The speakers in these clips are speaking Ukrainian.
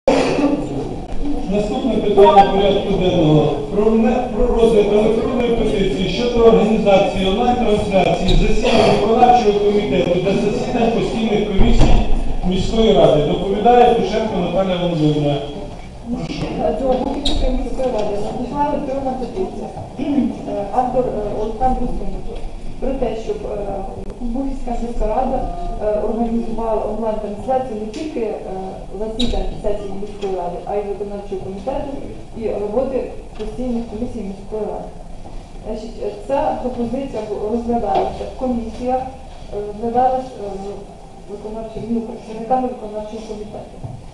Наступне питання порядку денного про розгляд електронної петиції щодо організації онлайн-трансляції засідань виконавчого комітету та засідань постійних комісій міської ради. Доповідає Тушенко Наталія Володимирівна. До Бухівської міської ради надійшла електронна петиція. Автор Олександр Сумко про те, щоб Бухівська міська рада організувала онлайн-трансляцію не тільки засідань сесії міської ради, а й виконавчого комітету і роботи постійних комісій міської ради. Ця пропозиція розглядалася в комісіях, розглядалася працівниками виконавчого комітету.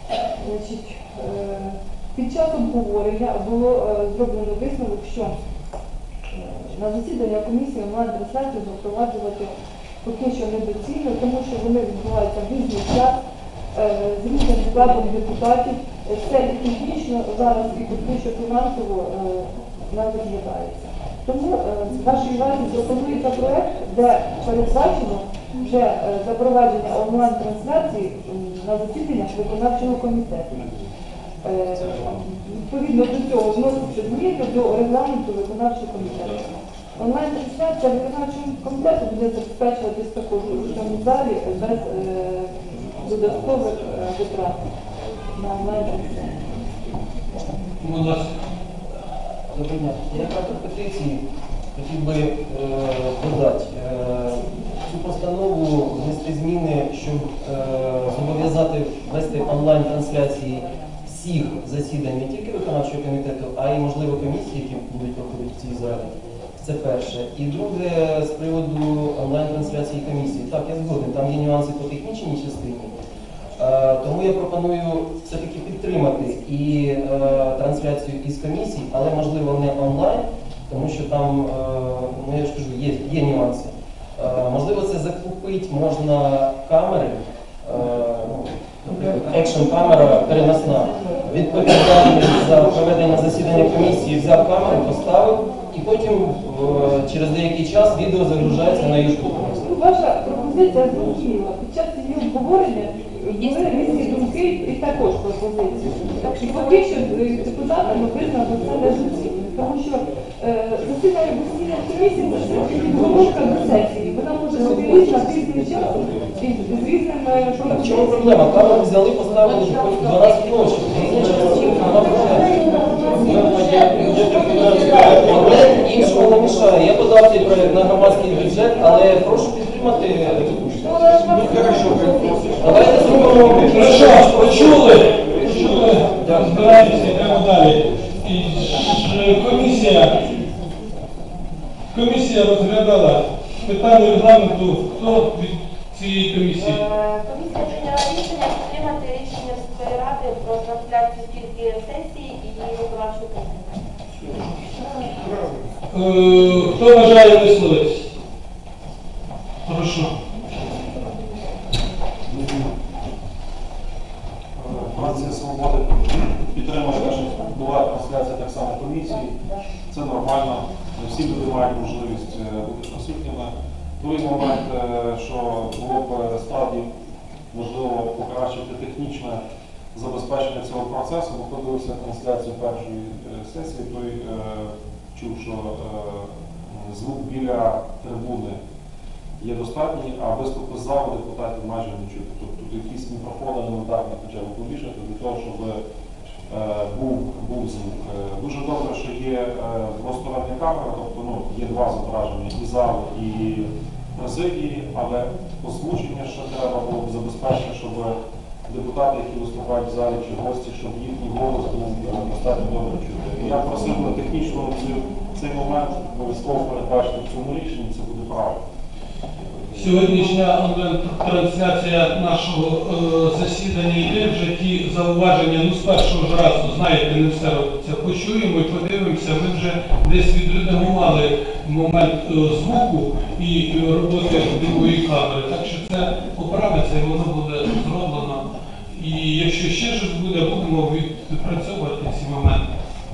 Під час обговорення було зроблено висновок, що на засідання комісії онлайн-трансляцію запроваджувати поки що недоцільно, тому що вони відбуваються в різний час, з різним складом депутатів. Це і технічно зараз, і поки що фінансово не розглядається. Тому в вашій увазі пропонується проєкт, де передбачено вже запровадження онлайн-трансляції на засіданнях виконавчого комітету. Відповідно до цього вноситься зміни до регламенту виконавчого комітету. Онлайн-трансляція виконавчого комітету буде забезпечуватись також у цьому залі без додаткових витрат на онлайн-трансляцію. Доброго дня. Я автор петиції хотів би додати. Цю постанову внести зміни, щоб зобов'язати вести онлайн-трансляції всіх засідань не тільки виконавчого комітету, а й, можливо, комісії, які будуть проходити в цій залі. Це перше. І друге, з приводу онлайн-трансляції комісії. Так, я згоден, там є нюанси по технічній частині. Тому я пропоную все-таки підтримати і трансляцію із комісій, але, можливо, не онлайн, тому що там, ну, я ж кажу, є нюанси. Можливо, це закупити можна камери, екшн-камера переносна. Відповідальний за проведення засідання комісії взяв камеру, поставив, і потім через деякий час відео загружається на YouTube. Ваша пропозиція зрозуміла. Під час її обговорення є різні думки і також пропозиції. І поки що депутатами визнано це недоцільно. Тому що засідання постійної комісії – це підготовка до сесії. Вона може бути різна в різний час і з різними... В чому проблема? Камеру взяли, поставили хоч в 12 ночі. Але іншого не мішає. Я подав цей проєкт на громадський бюджет, але прошу підтримати. Давайте зробимо. Хорошо, почули? Збираємося, йдемо далі. Комісія розглядала питання регламенту. Хто від цієї комісії? Комісія прийняла рішення підтримати рішення міської ради про трансляцію тільки сесії і виконавчого комітету. Хто бажає висловитися? Прошу. Фракція «Свободи» підтримує те, що була трансляція так само комісії. Це нормально. Не всі люди мають можливість бути присутніми. Другий момент, що було б справді можливо покращити технічне забезпечення цього процесу, бо хто дивився трансляцію першої сесії, той чув, що звук біля трибуни є достатній, а виступи з залу депутатів майже не чути. Тобто тут якісь мікрофони елементарні хоча б повішати для того, щоб був звук. Дуже добре, що є двостороння камера, тобто є два зображення, і зал, і президії, але озвучення ще треба було б забезпечити, щоб депутати, які виступають в залі чи гості, щоб їхній голос був достатньо добре чути. І я просив би технічно цей момент обов'язково передбачити в цьому рішенні, це буде правильно. Сьогоднішня онлайн-трансляція нашого засідання йде, вже ті зауваження, з першого ж разу, знаєте, не все робиться. Почуємо і подивимося, ми вже десь відредагували момент звуку і роботи другої камери. Так що це поправиться і воно буде зроблено. І якщо ще щось буде, будемо відпрацьовувати ці моменти.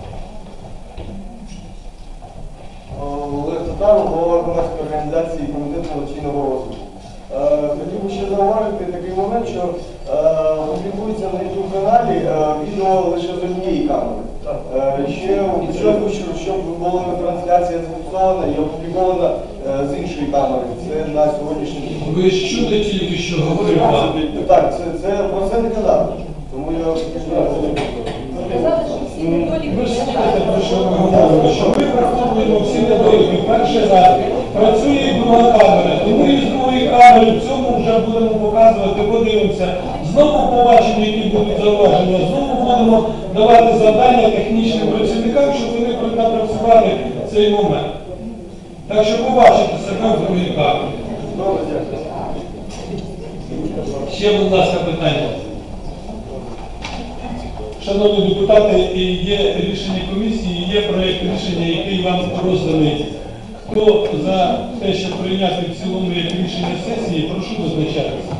Олег Татаров, голова громадської організації комітету благодійного розвитку. Хотів би ще зауважити такий момент, що публікується на YouTube каналі відео лише з однієї камери. Ще хочу, щоб була трансляція зафіксована і опублікована з іншої камери. Це на сьогоднішній день. Ви ж чули тільки що говорив вам. Так, це про це не казав. Тому я Казали, що всі недоліки Ви ж знаєте, про що ми говоримо, що ми враховуємо всі недоліки. Перший раз працює і друга камера, тому і з другої камери в цьому вже будемо показувати, подивимося. Знову побачимо, які будуть зауваження, знову будемо давати завдання технічним працівникам, щоб вони напрацювали цей момент. Так що побачите себе в другій камері. добре, дякую. Ще, будь ласка, питання. Шановні депутати, є рішення комісії, є проєкт рішення, який вам розданий. Хто за те, щоб прийняти в цілому як рішення сесії, прошу визначатися.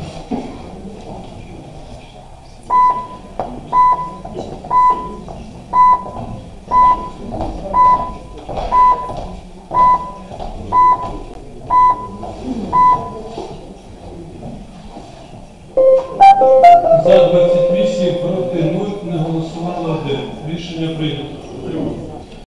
За 28,